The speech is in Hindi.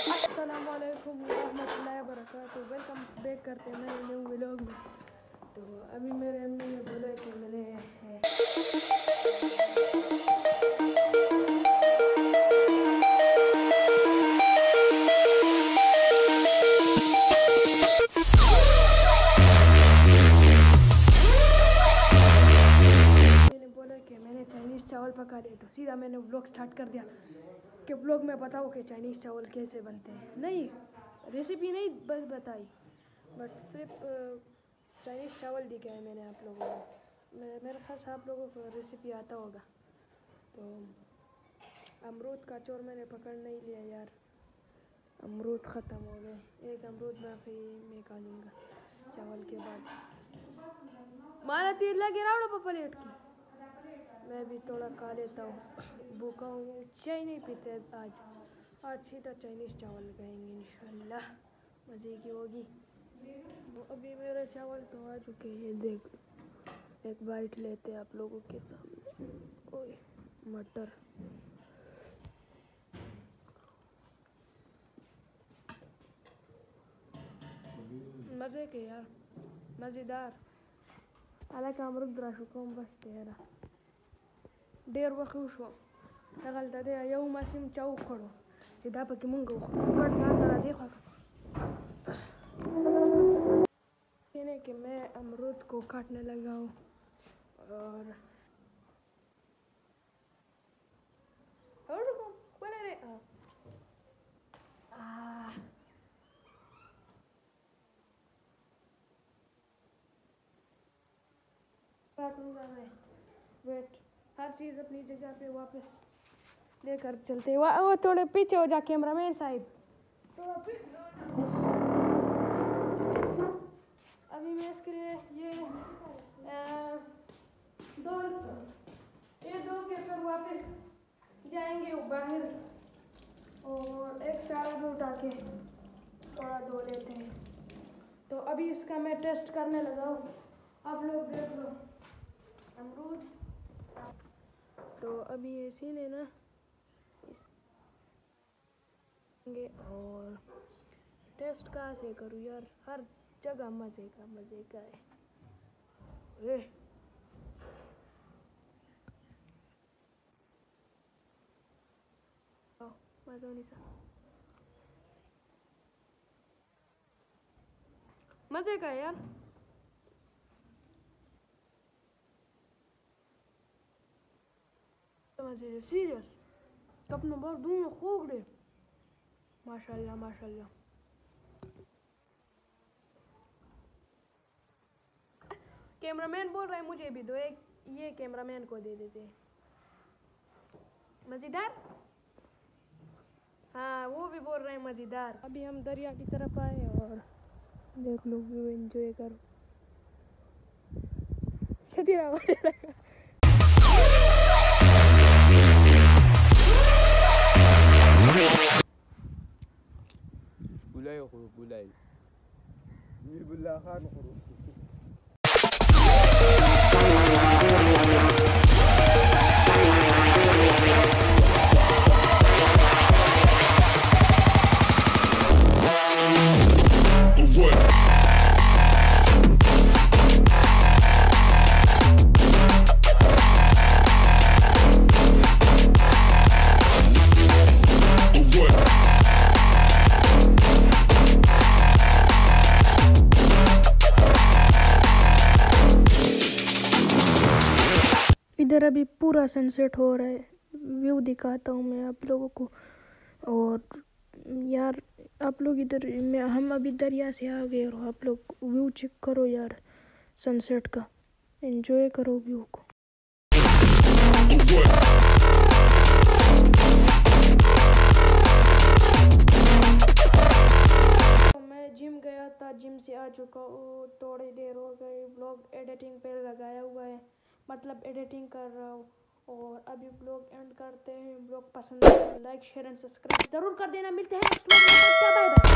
अस्सलामुअलैकुम रहमतुल्लाहि व बरकातुहू। वेलकम बैक करते हैं मेरे न्यू व्लॉग में। तो अभी मेरे अम्मी ने बोला कि मैंने चाइनीज़ चावल पका दिए। तो सीधा मैंने व्लॉग स्टार्ट कर दिया कि व्लॉग में बताओ कि चाइनीज़ चावल कैसे बनते हैं। नहीं, रेसिपी नहीं बताई, बट सिर्फ चाइनीज़ चावल दिखाए मैंने आप लोगों को। मेरे ख़ास आप लोगों को रेसिपी आता होगा। तो अमरूद का चोर मैंने पकड़ नहीं लिया यार, अमरूद ख़त्म हो गए। एक अमरूद बाकी मैं खा लूँगा चावल के बाद। मारा तीर लगे रावड़ा प्लेट की, मैं भी थोड़ा खा लेता हूँ। भूखा हूँ, चाय नहीं पीते आज सीधा चाइनीज़ चावल खाएंगे इंशाल्लाह, मज़े की होगी। तो अभी मेरे चावल तो आ चुके हैं, देख एक बाइट लेते हैं आप लोगों के सामने। ओए मटर, मज़े के यार, मज़ेदार। हालांकि अमरुद राशुकम बस तेरा डेर वखुशो तगल तदे यौम सिम चाउ खड़ो सीधा पकी मुंगो कट सांदरा देखो कहने कि मैं अमरूद को काटने लगा हूँ। और काटूंगा मैं, वेट, हर चीज़ अपनी जगह पे वापस लेकर चलते। वो थोड़े पीछे हो जा कैमरामैन साहिब, थोड़ा पीछे। अभी मैं इसके लिए ये दो के फिर वापस जाएंगे बाहर और एक चावल भी उठा के थोड़ा धो लेते हैं। तो अभी इसका मैं टेस्ट करने लगा हूँ, आप लोग देख लो अमरूद। तो अभी ऐसे ने ना और टेस्ट कहाँ से करूँ यार, हर जगह मज़े का है। मज़े का यार, मज़े सीरियस कप नंबर दूँ खूब रे, माशाल्लाह माशाल्लाह। कैमरामैन बोल रहा है मुझे भी दो, एक ये कैमरामैन को दे देते। मज़ेदार, हाँ वो भी बोल रहे हैं मज़ेदार। अभी हम दरिया की तरफ आए और देख लो व्यू एंजॉय करो। बुलाई बुला खान इधर अभी पूरा सनसेट हो रहा है, व्यू दिखाता हूँ मैं आप लोगों को। और यार आप लोग इधर हम अभी दरिया से आ गए और आप लोग व्यू चेक करो यार, सनसेट का एंजॉय करो व्यू को। मैं जिम गया था, जिम से आ चुका हूँ, थोड़ी देर हो गई। ब्लॉग एडिटिंग पे लगाया हुआ है, मतलब एडिटिंग कर रहा हूँ। और अभी ब्लॉग एंड करते हैं। ब्लॉग पसंद आए तो लाइक शेयर एंड सब्सक्राइब ज़रूर कर देना। मिलते हैं नेक्स्ट ब्लॉग में, बाय बाय।